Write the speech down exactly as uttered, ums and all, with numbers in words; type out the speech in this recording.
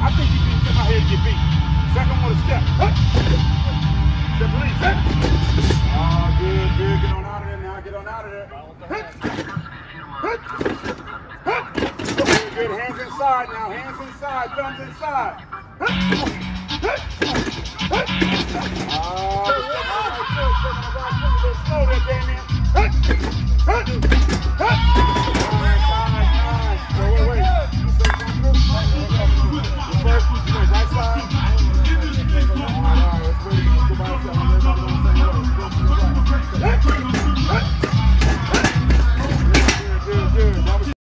I think you can step out here and get beat. Second one, a step. Step release. Oh, good, good. Get on out of there now. Get on out of there. Good, good. Hands inside now. Hands inside. Thumbs inside. Oh, slow there, Damien. Nice, nice, nice. Wait, wait, wait. You say something? First, you went right side. All right, all right. Let's wait. Go by yourself. Everybody on the same way. Go to the right.